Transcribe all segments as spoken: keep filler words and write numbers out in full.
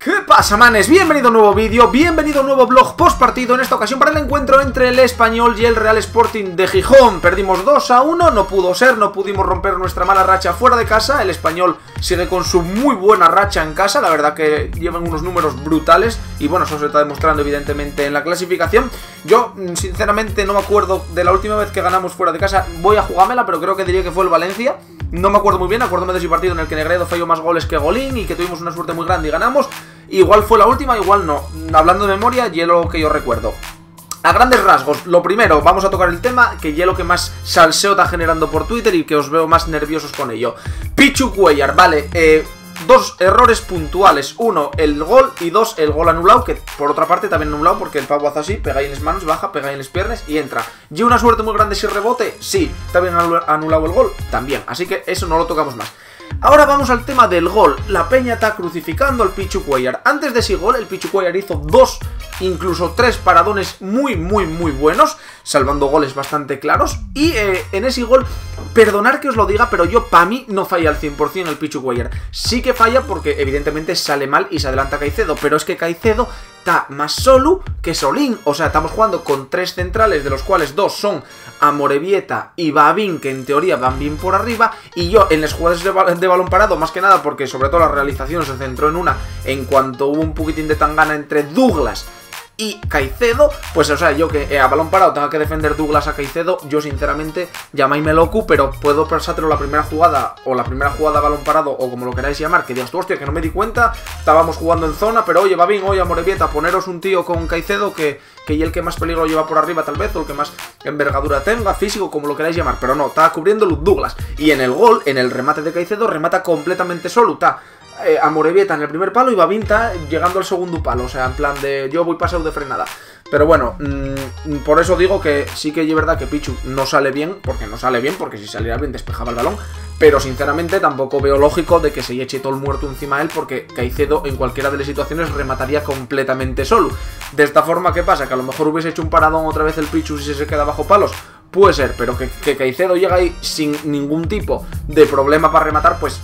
¿Qué pasa, manes? Bienvenido a un nuevo vídeo, bienvenido a un nuevo vlog post partido, en esta ocasión para el encuentro entre el Español y el Real Sporting de Gijón. Perdimos dos a uno, no pudo ser, no pudimos romper nuestra mala racha fuera de casa. El Español sigue con su muy buena racha en casa, la verdad que llevan unos números brutales y bueno, eso se está demostrando evidentemente en la clasificación. Yo sinceramente no me acuerdo de la última vez que ganamos fuera de casa, voy a jugármela, pero creo que diría que fue el Valencia. No me acuerdo muy bien, acuérdame de ese partido en el que Negredo falló más goles que Golín y que tuvimos una suerte muy grande y ganamos. Igual fue la última, igual no. Hablando de memoria, y es lo que yo recuerdo. A grandes rasgos, lo primero, vamos a tocar el tema que ya lo que más salseo está generando por Twitter y que os veo más nerviosos con ello. Pichu Cuéllar, vale, eh... dos errores puntuales, uno el gol y dos el gol anulado, que por otra parte también anulado porque el pavo hace así, pega ahí en las manos, baja, pega ahí en las piernas y entra. ¿Y una suerte muy grande si rebote? Sí. ¿También anulado el gol? También, así que eso no lo tocamos más. Ahora vamos al tema del gol. La peña está crucificando al Pichu Cuéllar. Antes de ese gol, el Pichu Cuéllar hizo dos, incluso tres paradones muy, muy, muy buenos, salvando goles bastante claros. Y eh, en ese gol, perdonar que os lo diga, pero yo, para mí, no falla al cien por cien el Pichu Cuéllar. Sí que falla porque, evidentemente, sale mal y se adelanta Caicedo, pero es que Caicedo está más solo que Solín. O sea, estamos jugando con tres centrales, de los cuales dos son Amorebieta y Babín, que en teoría van bien por arriba, y yo en las jugadas de, bal de balón parado, más que nada porque sobre todo la realización se centró en una, en cuanto hubo un poquitín de tangana entre Douglas y Caicedo, pues o sea, yo que eh, a balón parado tenga que defender Douglas a Caicedo, yo sinceramente, llamadme loco, pero puedo pensártelo la primera jugada, o la primera jugada a balón parado, o como lo queráis llamar, que digas tú, hostia, que no me di cuenta, estábamos jugando en zona, pero oye, va bien, oye, Amorebieta, poneros un tío con Caicedo que, que y el que más peligro lleva por arriba tal vez, o el que más envergadura tenga, físico, como lo queráis llamar, pero no, estaba cubriéndolo Douglas, y en el gol, en el remate de Caicedo, remata completamente solo, está Eh, Amorebieta en el primer palo y Babín está llegando al segundo palo, o sea, en plan de yo voy pasado de frenada. Pero bueno, mmm, por eso digo que sí que es verdad que Pichu no sale bien, porque no sale bien, porque si saliera bien despejaba el balón, pero sinceramente tampoco veo lógico de que se eche todo el muerto encima de él, porque Caicedo en cualquiera de las situaciones remataría completamente solo. De esta forma, ¿qué pasa? Que a lo mejor hubiese hecho un paradón otra vez el Pichu si se queda bajo palos. Puede ser, pero que, que Caicedo llega ahí sin ningún tipo de problema para rematar, pues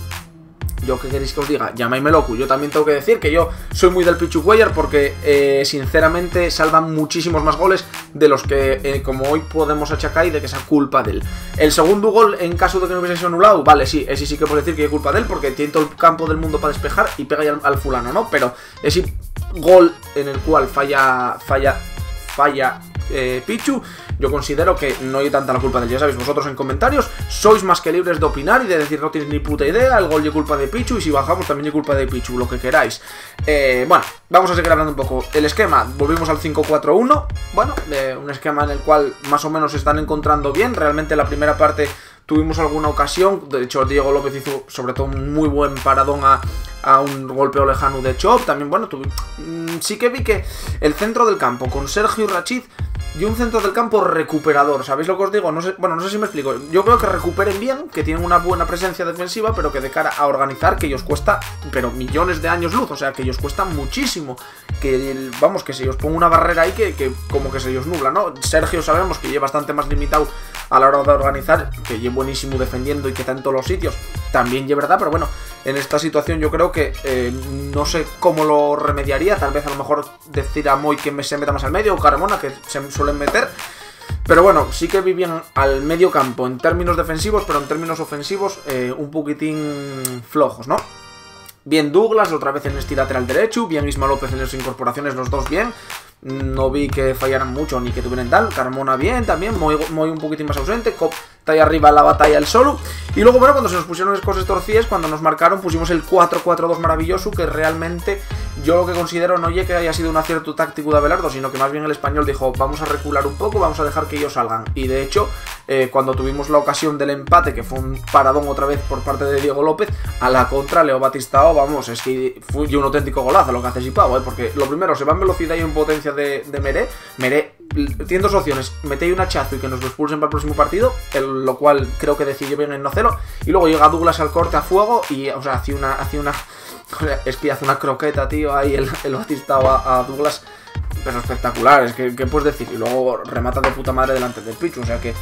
yo qué queréis que os diga, llamadme loco. Yo también tengo que decir que yo soy muy del Pichu Cuéllar porque eh, sinceramente salvan muchísimos más goles de los que eh, como hoy podemos achacar y de que sea culpa de él. El segundo gol, en caso de que no hubiese sido anulado, vale, sí, ese sí que puedo decir que es culpa de él porque tiene todo el campo del mundo para despejar y pega al, al fulano, ¿no? Pero ese gol en el cual falla, falla, falla eh, Pichu, yo considero que no hay tanta la culpa de él. Ya sabéis, vosotros en comentarios sois más que libres de opinar y de decir no tienes ni puta idea, el gol es culpa de Pichu y si bajamos también es culpa de Pichu, lo que queráis. Eh, bueno, vamos a seguir hablando un poco. El esquema, volvimos al cinco cuatro uno, bueno, eh, un esquema en el cual más o menos se están encontrando bien. Realmente la primera parte tuvimos alguna ocasión, de hecho Diego López hizo sobre todo un muy buen paradón a, a un golpeo lejano de Chop. También, bueno, tuve, mmm, sí que vi que el centro del campo con Sergio y Rachid y un centro del campo recuperador, ¿sabéis lo que os digo? No sé, bueno, no sé si me explico. Yo creo que recuperen bien, que tienen una buena presencia defensiva, pero que de cara a organizar, que ellos cuesta, pero millones de años luz, o sea, que ellos cuesta muchísimo. Que, vamos, que si os pongo una barrera ahí, que, que como que se ellos nubla, ¿no? Sergio sabemos que lleva bastante más limitado a la hora de organizar, que lleva buenísimo defendiendo y que está en todos los sitios, también es verdad, pero bueno, en esta situación yo creo que eh, no sé cómo lo remediaría, tal vez a lo mejor decir a Moy que me se meta más al medio, o Carmona, que se suelen meter. Pero bueno, sí que vi bien al medio campo en términos defensivos, pero en términos ofensivos eh, un poquitín flojos, ¿no? Bien Douglas, otra vez en este lateral derecho, bien Isma López en las incorporaciones, los dos bien. No vi que fallaran mucho ni que tuvieran tal. Carmona bien también, muy, muy un poquitín más ausente. Cop está ahí arriba en la batalla el solo. Y luego, bueno, cuando se nos pusieron las cosas torcidas, cuando nos marcaron, pusimos el cuatro cuatro dos maravilloso, que realmente yo lo que considero no es que haya sido un acierto táctico de Abelardo, sino que más bien el Español dijo, vamos a recular un poco, vamos a dejar que ellos salgan. Y de hecho, eh, cuando tuvimos la ocasión del empate, que fue un paradón otra vez por parte de Diego López, a la contra, Leo Batistao, vamos, es que fue un auténtico golazo lo que hace Sipao, ¿eh? Porque lo primero, se va en velocidad y en potencia de, de Meré. Meré tiene dos opciones, metéis un hachazo y que nos lo expulsen para el próximo partido, el, lo cual creo que decidió bien en no hacerlo, y luego llega Douglas al corte a fuego y, o sea, hacía una, hacía una, o sea, es que hace una croqueta, tío, ahí el, el Batista a, a Douglas, pero espectacular, es que, ¿qué puedes decir? Y luego remata de puta madre delante del Pichu, o sea que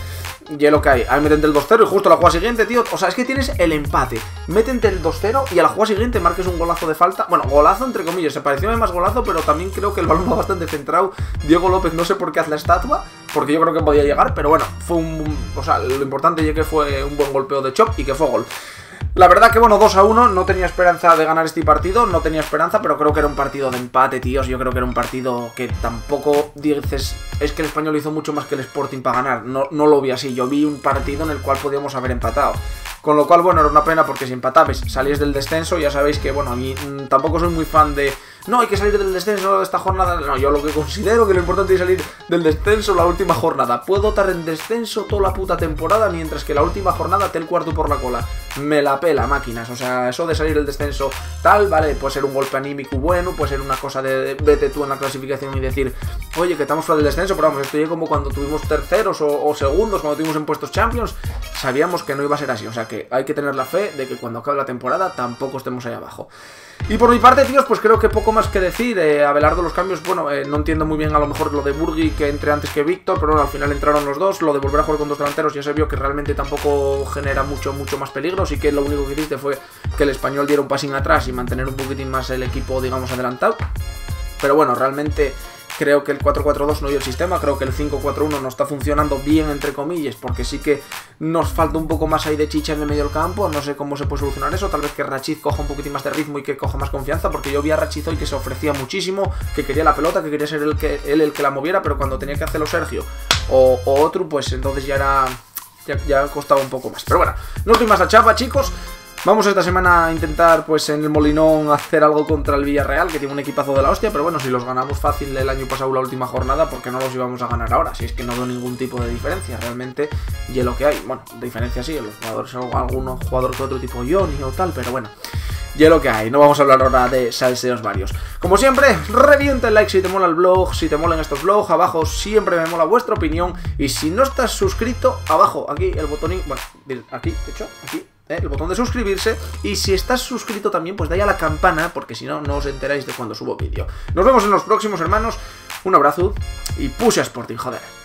y es lo que hay. Ahí métete el dos cero y justo a la jugada siguiente, tío. O sea, es que tienes el empate. Métete el dos cero y a la jugada siguiente marques un golazo de falta. Bueno, golazo entre comillas. Se pareció más golazo, pero también creo que el balón va bastante centrado. Diego López no sé por qué hace la estatua, porque yo creo que podía llegar, pero bueno, fue un... O sea, lo importante es que fue un buen golpeo de Chop y que fue gol. La verdad que bueno, dos a uno, no tenía esperanza de ganar este partido, no tenía esperanza, pero creo que era un partido de empate, tíos. Yo creo que era un partido que tampoco dices, es que el Español hizo mucho más que el Sporting para ganar, no, no lo vi así, yo vi un partido en el cual podíamos haber empatado. Con lo cual, bueno, era una pena porque si empatabais, salís del descenso, ya sabéis que, bueno, a mí mmm, tampoco soy muy fan de... No, hay que salir del descenso de esta jornada. No, yo lo que considero que lo importante es salir del descenso la última jornada. Puedo estar en descenso toda la puta temporada, mientras que la última jornada te el cuarto por la cola. Me la pela, máquinas. O sea, eso de salir del descenso tal, vale, puede ser un golpe anímico bueno, puede ser una cosa de, de vete tú en la clasificación y decir, oye, que estamos fuera del descenso, pero vamos, estoy como cuando tuvimos terceros o, o segundos, cuando tuvimos en puestos Champions, sabíamos que no iba a ser así. O sea, que hay que tener la fe de que cuando acabe la temporada tampoco estemos ahí abajo. Y por mi parte, tíos, pues creo que poco más que decir. eh, Abelardo, los cambios, bueno, eh, no entiendo muy bien a lo mejor lo de Burgui, que entre antes que Víctor, pero bueno, al final entraron los dos. Lo de volver a jugar con dos delanteros ya se vio que realmente tampoco genera mucho, mucho más peligro. Así que lo único que hiciste fue que el Español diera un pasín atrás y mantener un poquitín más el equipo, digamos, adelantado. Pero bueno, realmente... Creo que el cuatro cuatro dos no dio el sistema, creo que el cinco cuatro uno no está funcionando bien, entre comillas, porque sí que nos falta un poco más ahí de chicha en el medio del campo. No sé cómo se puede solucionar eso, tal vez que Rachiz coja un poquitín más de ritmo y que coja más confianza, porque yo vi a Rachiz hoy que se ofrecía muchísimo, que quería la pelota, que quería ser él, que, él el que la moviera, pero cuando tenía que hacerlo Sergio o, o otro, pues entonces ya era... Ya, ya costaba un poco más. Pero bueno, no estoy más a chapa, chicos. Vamos esta semana a intentar, pues en el Molinón, hacer algo contra el Villarreal, que tiene un equipazo de la hostia, pero bueno, si los ganamos fácil el año pasado la última jornada, ¿por qué no los íbamos a ganar ahora? Si es que no veo ningún tipo de diferencia, realmente, y es lo que hay. Bueno, diferencia sí, los jugadores son algunos jugadores de otro tipo, Johnny o tal, pero bueno, y es lo que hay. No vamos a hablar ahora de salseos varios. Como siempre, revienta el like si te mola el blog, si te molan estos vlogs, abajo siempre me mola vuestra opinión, y si no estás suscrito, abajo, aquí el botonín, bueno, aquí, de hecho, aquí, el botón de suscribirse, y si estás suscrito también pues dale a la campana, porque si no, no os enteráis de cuando subo vídeo. Nos vemos en los próximos, hermanos, un abrazo y push a Sporting, joder.